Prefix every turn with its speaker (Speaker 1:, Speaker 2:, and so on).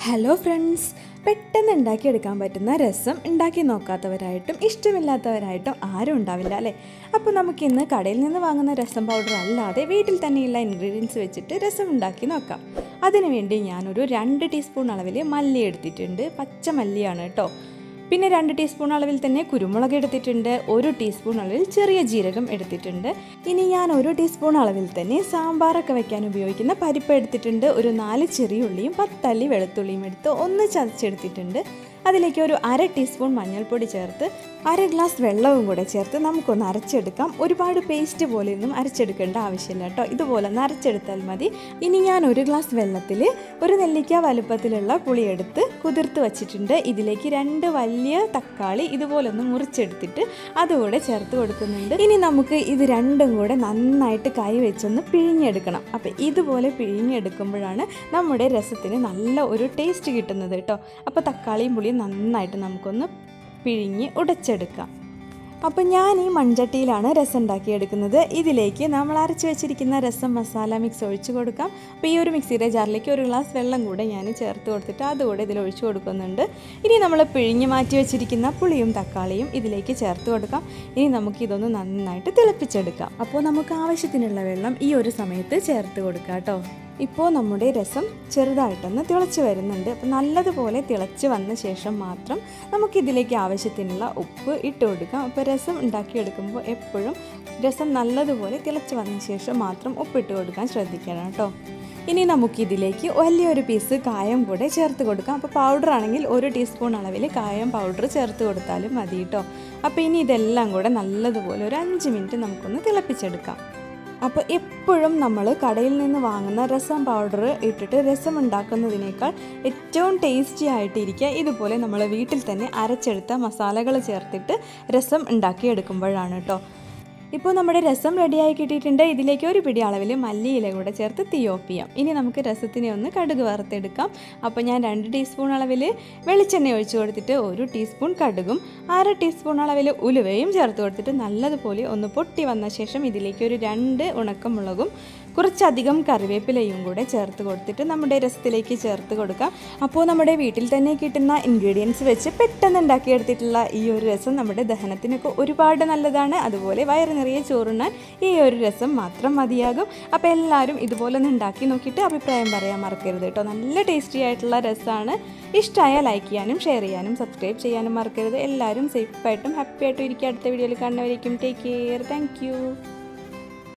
Speaker 1: Hello friends, പെട്ടെന്ന് ഉണ്ടാക്കിയെടുക്കാൻ പറ്റുന്ന രസം ഉണ്ടാക്കി നോക്കാത്തവരായിട്ടും ഇഷ്ടമില്ലാത്തവരായിട്ടും ആരും ഉണ്ടാവില്ല അല്ലേ? അപ്പോൾ നമുക്കിന്ന് കടയിൽ നിന്ന് വാങ്ങുന്ന രസം പൗഡർ അല്ലാതെ വീട്ടിൽ തന്നെയുള്ള ഇൻഗ്രീഡിയൻസ് വെച്ചിട്ട് രസം ഉണ്ടാക്കി നോക്കാം. അതിനുവേണ്ടി ഞാനൊരു 2 ടീസ്പൂൺ അളവിൽ മല്ലി എടുത്തിട്ടുണ്ട്. പച്ചമല്ലിയാണ് കേട്ടോ. പിന്നെ 2 ടീസ്പൂൺ അളവിൽ തന്നെ കുരുമുളക് എടുത്തിട്ടുണ്ട്. 1 ടീസ്പൂൺ അളവിൽ ചെറിയ ജീരകം എടുത്തിട്ടുണ്ട്. ഇനി ഞാൻ 1 ടീസ്പൂൺ അളവിൽ തന്നെ സാമ്പാറൊക്കെ വെക്കാൻ ഉപയോഗിക്കുന്ന പരിപ്പ് എടുത്തിട്ടുണ്ട്. ഒരു 4 ചെറിയ ഉള്ളിയും 10 അല്ലി വെളുത്തുള്ളിയും എടുത്ത് ഒന്ന് ചതച്ചെടുത്തിട്ടുണ്ട്. അതിലേക്ക് ഒരു 1/2 ടീസ്പൂൺ മഞ്ഞൾപ്പൊടി ചേർത്ത് 1/2 ഗ്ലാസ് വെള്ളവും കൂടെ ചേർത്ത് നമുക്കൊന്ന് അരച്ചെടുക്കാം. ഒരുപാട് പേസ്റ്റ് പോലെയൊന്നും അരച്ചെടുക്കേണ്ട ആവശ്യമില്ല കേട്ടോ. ഇതുപോലെ ഒന്ന് അരച്ചെടുത്താൽ മതി. ഇനി ഞാൻ 1 ഗ്ലാസ് വെള്ളത്തിൽ 1 നെല്ലിക്ക വലുപ്പത്തിലുള്ള പുളിയെടുത്ത് കുതിർത്ത് വച്ചിട്ടുണ്ട്. ഇതിലേക്ക് 2 വലിയ തക്കാളി ഇതുപോലൊന്ന് മുറിച്ചെടുത്തിട്ട് അതുകൂടെ ചേർത്ത് കൊടുക്കുന്നുണ്ട്. ഇനി നമുക്ക് ഇത് രണ്ടും കൂടെ നന്നായിട്ട് കൈ വെച്ചൊന്ന് പിഴിഞ്ഞെടുക്കണം. അപ്പോൾ ഇതുപോലെ പിഴിഞ്ഞെടുക്കുമ്പോഴാണ് നമ്മുടെ രസത്തിന് നല്ല ഒരു ടേസ്റ്റ് കിട്ടുന്നത് കേട്ടോ. അപ്പോൾ തക്കാളിയും പുളിയും നന്നായിട്ട് നമുക്കൊന്ന് പിഴിഞ്ഞ് ഉടച്ചെടുക്കാം. അപ്പോൾ ഞാൻ ഈ മൺചട്ടിയിലാണ് രസം ഉണ്ടാക്കിയെടുക്കുന്നത്. ഇതിലേക്ക് നമ്മൾ അരച്ച് വെച്ചിരിക്കുന്ന രസം മസാല മിക്സ് ഒഴിച്ച് കൊടുക്കാം. അപ്പോൾ ഈ ഒരു മിക്സിയുടെ ജാറിലേക്ക് 1 ഗ്ലാസ് വെള്ളം കൂടെ ഞാൻ ചേർത്ത് കൊടുത്തിട്ട് അതുകൂടെ ഇതിൽ ഒഴിച്ച് കൊടുക്കുന്നുണ്ട്. ഇനി നമ്മൾ പിഴിഞ്ഞ് മാറ്റി വെച്ചിരിക്കുന്ന പുളിയും തക്കാളിയും ഇതിലേക്ക് ചേർത്ത് കൊടുക്കാം. ഇനി നമുക്കിതൊന്ന് നന്നായിട്ട് തിളപ്പിച്ചെടുക്കാം. അപ്പോൾ നമുക്ക് ആവശ്യത്തിനുള്ള വെള്ളം ഈ ഒരു സമയത്ത് ചേർത്ത് കൊടുക്കാം കേട്ടോ. ഇപ്പോൾ നമ്മുടെ രസം ചെറുതായിട്ടൊന്ന് തിളച്ച് വരുന്നുണ്ട്. അപ്പോൾ നല്ലതുപോലെ തിളച്ച് വന്ന ശേഷം മാത്രം നമുക്കിതിലേക്ക് ആവശ്യത്തിനുള്ള ഉപ്പ് ഇട്ട് കൊടുക്കാം. അപ്പോൾ രസം ഉണ്ടാക്കിയെടുക്കുമ്പോൾ എപ്പോഴും രസം നല്ലതുപോലെ തിളച്ച് വന്ന ശേഷം മാത്രം ഉപ്പിട്ട് കൊടുക്കാൻ ശ്രദ്ധിക്കണം കേട്ടോ. ഇനി നമുക്കിതിലേക്ക് വലിയൊരു പീസ് കായം കൂടെ ചേർത്ത് കൊടുക്കാം. അപ്പോൾ പൗഡർ ആണെങ്കിൽ 1 ടീസ്പൂൺ അളവിൽ കായം പൗഡർ ചേർത്ത് കൊടുത്താലും മതി കേട്ടോ. അപ്പോൾ ഇനി ഇതെല്ലാം കൂടെ നല്ലതുപോലെ ഒരു 5 മിനിറ്റ് നമുക്കൊന്ന് തിളപ്പിച്ചെടുക്കാം. അപ്പോൾ എപ്പോഴും നമ്മൾ കടയിൽ നിന്ന് വാങ്ങുന്ന രസം പൗഡർ ഇട്ടിട്ട് രസം ഉണ്ടാക്കുന്നതിനേക്കാൾ ഏറ്റവും ടേസ്റ്റി ആയിട്ടിരിക്കുക ഇതുപോലെ നമ്മൾ വീട്ടിൽ തന്നെ അരച്ചെടുത്ത മസാലകൾ ചേർത്തിട്ട് രസം ഉണ്ടാക്കിയെടുക്കുമ്പോഴാണ് കേട്ടോ. ഇപ്പോൾ നമ്മുടെ രസം റെഡിയായി കിട്ടിയിട്ടുണ്ട്. ഇതിലേക്ക് 1 പിടി അളവിൽ മല്ലിയില കൂടെ ചേർത്ത് തീ ഓഫ് ചെയ്യാം. ഇനി നമുക്ക് രസത്തിനെ ഒന്ന് കടുക് വറുത്തെടുക്കാം. അപ്പോൾ ഞാൻ 2 ടീസ്പൂൺ അളവിൽ വെളിച്ചെണ്ണ ഒഴിച്ച് കൊടുത്തിട്ട് 1 ടീസ്പൂൺ കടുകും 1/2 ടീസ്പൂൺ അളവിൽ ഉലുവയും ചേർത്ത് കൊടുത്തിട്ട് നല്ലതുപോലെ ഒന്ന് പൊട്ടി വന്ന ശേഷം ഇതിലേക്ക് ഒരു 2 ഉണക്കമുളകും കുറച്ചധികം കറിവേപ്പിലയും കൂടെ ചേർത്ത് കൊടുത്തിട്ട് നമ്മുടെ രസത്തിലേക്ക് ചേർത്ത് കൊടുക്കാം. അപ്പോൾ നമ്മുടെ വീട്ടിൽ തന്നെ കിട്ടുന്ന ഇൻഗ്രീഡിയൻസ് വെച്ച് പെട്ടെന്ന് ഉണ്ടാക്കിയെടുത്തിട്ടുള്ള ഈ ഒരു രസം നമ്മുടെ ദഹനത്തിനൊക്കെ ഒരുപാട് നല്ലതാണ്. അതുപോലെ വയറ് നിറയെ ചോറുണ്ണാൻ ഈ ഒരു രസം മാത്രം മതിയാകും. അപ്പോൾ എല്ലാവരും ഇതുപോലെ ഒന്ന് ഉണ്ടാക്കി നോക്കിയിട്ട് അഭിപ്രായം പറയാൻ മറക്കരുത് കേട്ടോ. നല്ല ടേസ്റ്റി ആയിട്ടുള്ള രസമാണ്. ഇഷ്ടമായ ലൈക്ക് ചെയ്യാനും ഷെയർ ചെയ്യാനും സബ്സ്ക്രൈബ് ചെയ്യാനും മറക്കരുത്. എല്ലാവരും സേഫായിട്ടും ഹാപ്പി ആയിട്ടും ഇരിക്കുക. അടുത്ത വീഡിയോയിൽ കാണുന്നവരേക്കും ടേക്ക് കെയർ. Thank U.